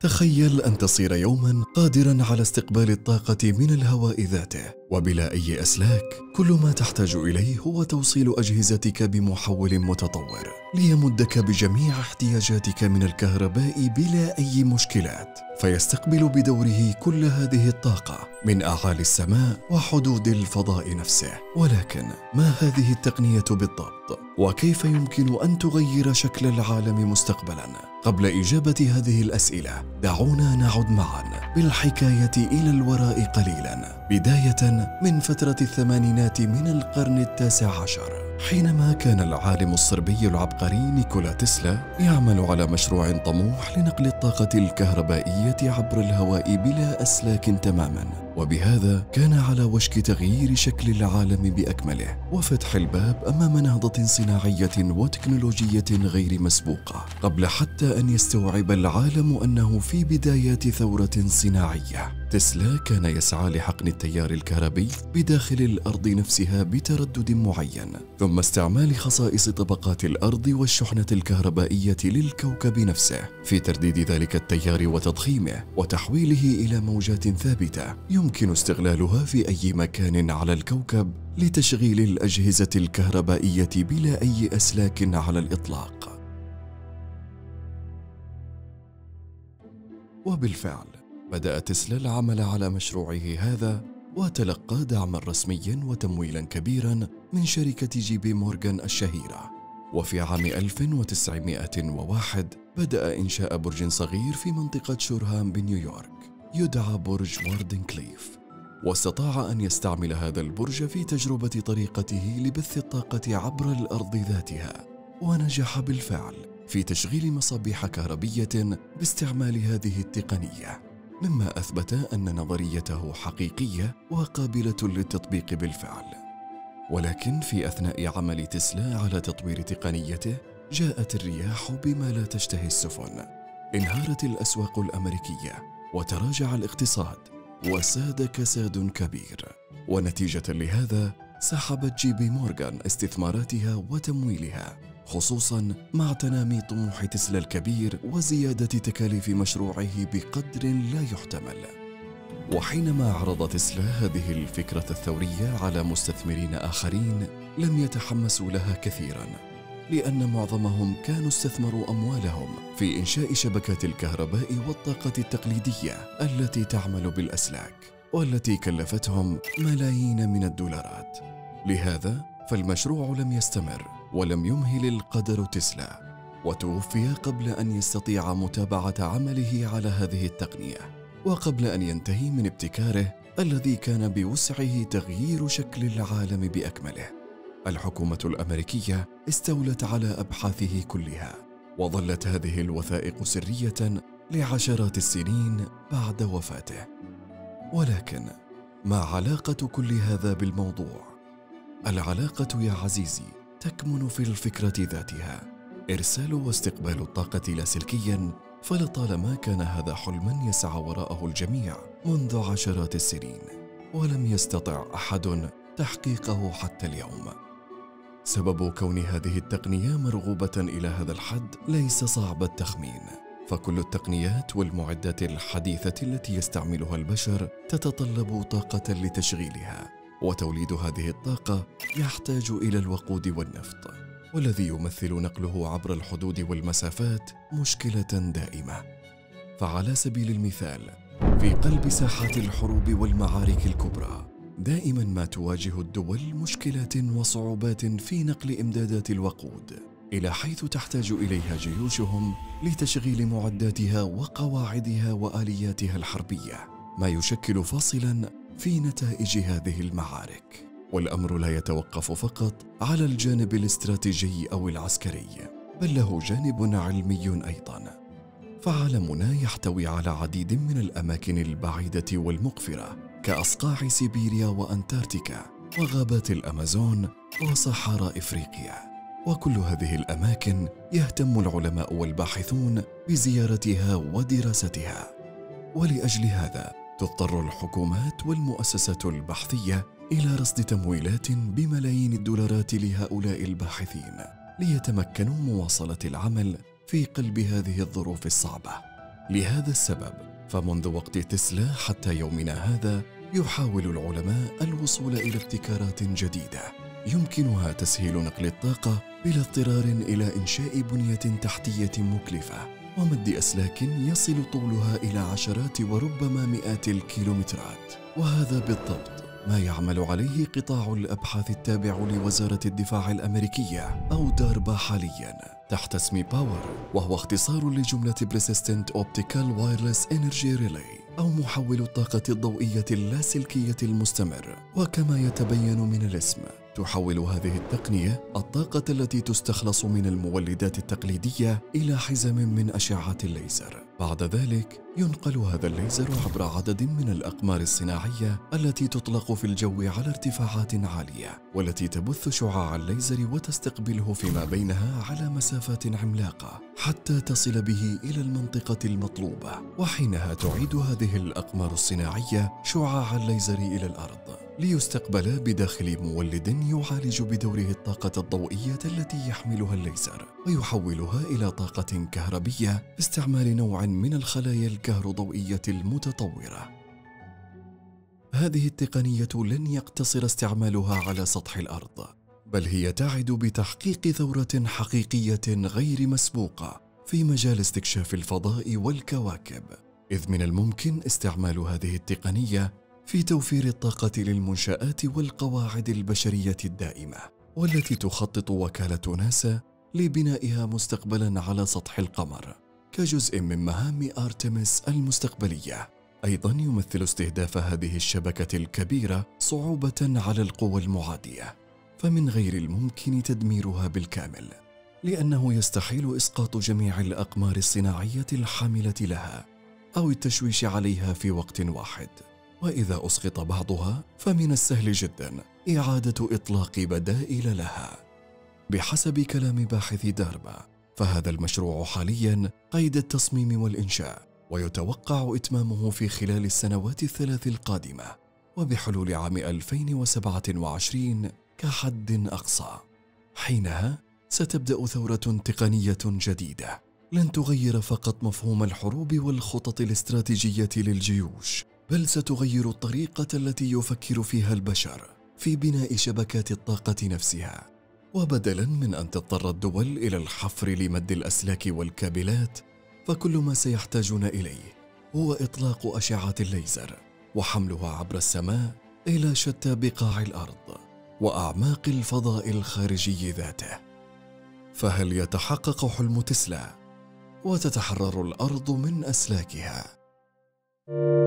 تخيل أن تصير يوما قادرا على استقبال الطاقة من الهواء ذاته وبلا أي أسلاك. كل ما تحتاج إليه هو توصيل أجهزتك بمحول متطور ليمدك بجميع احتياجاتك من الكهرباء بلا أي مشكلات، فيستقبل بدوره كل هذه الطاقة من أعالي السماء وحدود الفضاء نفسه. ولكن ما هذه التقنية بالضبط؟ وكيف يمكن أن تغير شكل العالم مستقبلاً؟ قبل إجابة هذه الأسئلة دعونا نعد معاً بالحكاية إلى الوراء قليلاً، بداية من فترة الثمانينات من القرن التاسع عشر، حينما كان العالم الصربي العبقري نيكولا تسلا يعمل على مشروع طموح لنقل الطاقة الكهربائية عبر الهواء بلا أسلاك تماماً، وبهذا كان على وشك تغيير شكل العالم بأكمله وفتح الباب أمام نهضة صناعية وتكنولوجية غير مسبوقة، قبل حتى أن يستوعب العالم أنه في بدايات ثورة صناعية. تسلا كان يسعى لحقن التيار الكهربي بداخل الأرض نفسها بتردد معين، ثم استعمال خصائص طبقات الأرض والشحنة الكهربائية للكوكب نفسه في ترديد ذلك التيار وتضخيمه وتحويله إلى موجات ثابتة يمكن استغلالها في أي مكان على الكوكب لتشغيل الأجهزة الكهربائية بلا أي أسلاك على الإطلاق. وبالفعل بدأ تسلا العمل على مشروعه هذا، وتلقى دعما رسميا وتمويلا كبيرا من شركة جي بي مورغان الشهيرة. وفي عام 1901 بدأ إنشاء برج صغير في منطقة شورهام بنيويورك يدعى برج واردنكليف، واستطاع أن يستعمل هذا البرج في تجربة طريقته لبث الطاقة عبر الأرض ذاتها، ونجح بالفعل في تشغيل مصابيح كهربية باستعمال هذه التقنية، مما أثبت أن نظريته حقيقية وقابلة للتطبيق بالفعل. ولكن في أثناء عمل تسلا على تطوير تقنيته جاءت الرياح بما لا تشتهي السفن، انهارت الأسواق الأمريكية وتراجع الاقتصاد وساد كساد كبير، ونتيجة لهذا سحبت جي بي مورغان استثماراتها وتمويلها، خصوصا مع تنامي طموح تسلا الكبير وزيادة تكاليف مشروعه بقدر لا يحتمل. وحينما عرض تسلا هذه الفكرة الثورية على مستثمرين آخرين لم يتحمسوا لها كثيرا، لأن معظمهم كانوا استثمروا أموالهم في إنشاء شبكات الكهرباء والطاقة التقليدية التي تعمل بالأسلاك، والتي كلفتهم ملايين من الدولارات. لهذا فالمشروع لم يستمر ولم يمهل القدر تسلا، وتوفي قبل أن يستطيع متابعة عمله على هذه التقنية، وقبل أن ينتهي من ابتكاره الذي كان بوسعه تغيير شكل العالم بأكمله. الحكومة الأمريكية استولت على أبحاثه كلها، وظلت هذه الوثائق سرية لعشرات السنين بعد وفاته. ولكن ما علاقة كل هذا بالموضوع؟ العلاقة يا عزيزي تكمن في الفكرة ذاتها. إرسال واستقبال الطاقة لاسلكيا فلطالما كان هذا حلما يسعى وراءه الجميع منذ عشرات السنين، ولم يستطع أحد تحقيقه حتى اليوم. سبب كون هذه التقنية مرغوبة إلى هذا الحد ليس صعب التخمين، فكل التقنيات والمعدات الحديثة التي يستعملها البشر تتطلب طاقة لتشغيلها، وتوليد هذه الطاقة يحتاج إلى الوقود والنفط، والذي يمثل نقله عبر الحدود والمسافات مشكلة دائمة. فعلى سبيل المثال في قلب ساحات الحروب والمعارك الكبرى دائما ما تواجه الدول مشكلات وصعوبات في نقل إمدادات الوقود إلى حيث تحتاج إليها جيوشهم لتشغيل معداتها وقواعدها وآلياتها الحربية، ما يشكل فاصلا في نتائج هذه المعارك. والأمر لا يتوقف فقط على الجانب الاستراتيجي أو العسكري، بل له جانب علمي أيضا. فعالمنا يحتوي على عديد من الأماكن البعيدة والمقفرة كأصقاع سيبيريا وأنتاركتيكا وغابات الأمازون وصحراء إفريقيا، وكل هذه الأماكن يهتم العلماء والباحثون بزيارتها ودراستها. ولأجل هذا تضطر الحكومات والمؤسسات البحثية إلى رصد تمويلات بملايين الدولارات لهؤلاء الباحثين ليتمكنوا مواصلة العمل في قلب هذه الظروف الصعبة. لهذا السبب فمنذ وقت تسلا حتى يومنا هذا يحاول العلماء الوصول إلى ابتكارات جديدة يمكنها تسهيل نقل الطاقة بلا اضطرار إلى إنشاء بنية تحتية مكلفة ومد أسلاك يصل طولها إلى عشرات وربما مئات الكيلومترات. وهذا بالضبط ما يعمل عليه قطاع الأبحاث التابع لوزارة الدفاع الأمريكية أو داربا حالياً تحت اسم باور، وهو اختصار لجملة Persistent Optical Wireless Energy Relay أو محول الطاقة الضوئية اللاسلكية المستمر. وكما يتبين من الاسم تحول هذه التقنية الطاقة التي تستخلص من المولدات التقليدية إلى حزم من أشعة الليزر. بعد ذلك ينقل هذا الليزر عبر عدد من الأقمار الصناعية التي تطلق في الجو على ارتفاعات عالية، والتي تبث شعاع الليزر وتستقبله فيما بينها على مسافات عملاقة حتى تصل به إلى المنطقة المطلوبة، وحينها تعيد هذه الأقمار الصناعية شعاع الليزر إلى الأرض ليستقبل بداخل مولد يعالج بدوره الطاقة الضوئية التي يحملها الليزر ويحولها إلى طاقة كهربية باستعمال نوع من الخلايا الكهروضوئية المتطورة. هذه التقنية لن يقتصر استعمالها على سطح الأرض، بل هي تعد بتحقيق ثورة حقيقية غير مسبوقة في مجال استكشاف الفضاء والكواكب، إذ من الممكن استعمال هذه التقنية في توفير الطاقة للمنشآت والقواعد البشرية الدائمة، والتي تخطط وكالة ناسا لبنائها مستقبلا على سطح القمر كجزء من مهام أرتمس المستقبلية. أيضا يمثل استهداف هذه الشبكة الكبيرة صعوبة على القوى المعادية، فمن غير الممكن تدميرها بالكامل، لأنه يستحيل إسقاط جميع الأقمار الصناعية الحاملة لها أو التشويش عليها في وقت واحد. وإذا أسقط بعضها فمن السهل جدا إعادة إطلاق بدائل لها. بحسب كلام باحثي داربا فهذا المشروع حاليا قيد التصميم والإنشاء، ويتوقع إتمامه في خلال السنوات الثلاث القادمة، وبحلول عام 2027 كحد أقصى. حينها ستبدأ ثورة تقنية جديدة لن تغير فقط مفهوم الحروب والخطط الاستراتيجية للجيوش، بل ستغير الطريقة التي يفكر فيها البشر في بناء شبكات الطاقة نفسها. وبدلاً من أن تضطر الدول إلى الحفر لمد الأسلاك والكابلات، فكل ما سيحتاجون إليه هو إطلاق أشعة الليزر وحملها عبر السماء إلى شتى بقاع الأرض وأعماق الفضاء الخارجي ذاته. فهل يتحقق حلم تسلا وتتحرر الأرض من أسلاكها؟